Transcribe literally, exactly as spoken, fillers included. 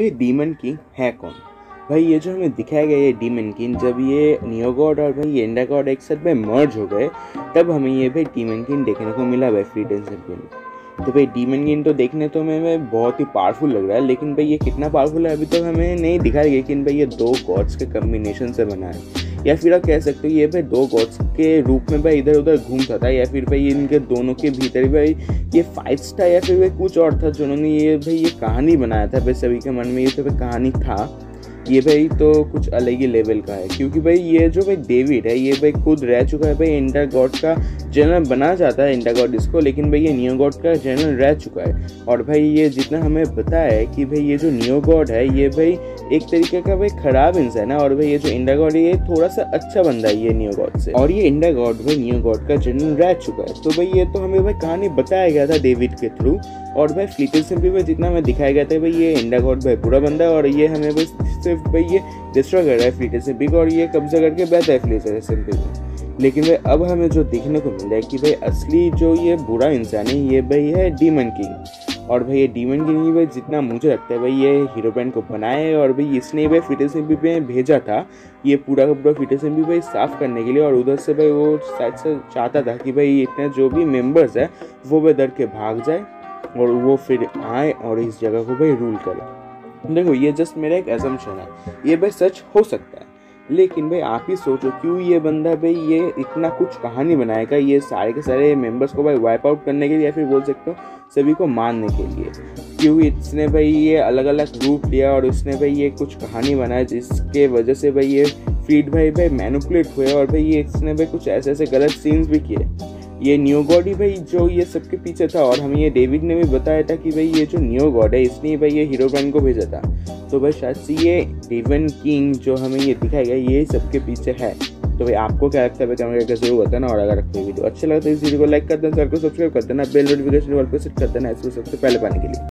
ये demon king है कौन? भाई ये जो हमें दिखाया गया ये डीमन किंग, जब ये नियो गॉड और भाई ये एंडर गॉड एक साथ में मर्ज हो गए तब हमें ये भाई डीमन किंग देखने को मिला भाई फ्री टेंशन में। तो भाई डीमन किंग तो देखने तो हमें बहुत ही पावरफुल लग रहा है, लेकिन भाई ये कितना पावरफुल है अभी तक तो हमें नहीं दिखाया गया। लेकिन भाई ये दो गॉड्स के कम्बिनेशन से बना है, या फिर आप कह सकते हो ये भाई दो गॉड्स के रूप में भाई इधर उधर घूमता था, या फिर भाई इनके दोनों के भीतर भाई ये फाइट्स था, या फिर भाई कुछ और था जिन्होंने ये भाई ये कहानी बनाया था। भाई सभी के मन में ये तो भाई कहानी था, ये भाई तो कुछ अलग ही लेवल का है। क्योंकि भाई ये जो भाई डेविड है ये भाई खुद रह चुका है भाई एंडर गॉड का जनरल बना जाता है एंडर गॉड इसको, लेकिन भाई ये नियो गॉड का जनरल रह चुका है। और भाई ये जितना हमें पता है कि भाई ये जो नियो गॉड है ये भाई एक तरीके का भाई खराब इंसान है, और भाई ये जो एंडर गॉड है ये थोड़ा सा अच्छा बंदा है ये नियो गॉड से, और ये एंडर गॉड भाई नियो गॉड का जनरल रह चुका है। तो भाई ये तो हमें भाई कहानी बताया गया था डेविड के थ्रू, और भाई फ्लीटेशन भी भाई जितना हमें दिखाया गया था भाई ये एंडर गॉड भाई बुरा बंदा है, और ये हमें भाई सिर्फ भाई ये डिस्ट्रॉय कर रहा है फ्लीटेशन भी, और ये कब्जा करके बैठा है फ्लीटेशन भी। लेकिन भाई अब हमें जो देखने को मिल रहा है कि भाई असली जो ये बुरा इंसान है ये भाई है डीमन किंग। और भाई ये डीमन किंग भाई जितना मुझे लगता है भाई ये हीरो बैंड को बनाया है, और भाई इसने भाई फ्लीटेशन भी पे भेजा था ये पूरा का पूरा फ्लीटेशन भी भाई साफ करने के लिए, और उधर से भाई वो शायद से चाहता था कि भाई इतने जो भी मेंबर्स है वो भाई डर के भाग जाए और वो फिर आए और इस जगह को भाई रूल करे। देखो ये जस्ट मेरा एक असम्पशन है, ये भाई सच हो सकता है, लेकिन भाई आप ही सोचो क्यों ये बंदा भाई ये इतना कुछ कहानी बनाएगा ये सारे के सारे मेंबर्स को भाई वाइप आउट करने के लिए, या फिर बोल सकते हो सभी को मारने के लिए। क्योंकि इसने भाई ये अलग अलग रूप लिया और उसने भाई ये कुछ कहानी बनाई जिसके वजह से भाई ये फ्रीड भाई भाई मैनिपुलेट हुए, और भाई ये इसने भाई कुछ ऐसे ऐसे गलत सीन्स भी किए। ये नियो गॉड ही भाई जो ये सबके पीछे था, और हमें ये डेविड ने भी बताया था कि भाई ये जो नियो गॉड है इसने भाई ये हीरो बैंड को भेजा था। तो भाई शायद से ये डीमन किंग जो हमें ये दिखाया गया ये सबके पीछे है। तो भाई आपको क्या लगता है भाई कमेंट करके जरूर बताना, और अगर आपको वीडियो अच्छा लगता है इस वीडियो को लाइक कर देना, चैनल को सब्सक्राइब कर देना, बेल नोटिफिकेशन वाल पर सेट कर देना इसको सबसे पहले पाने के लिए।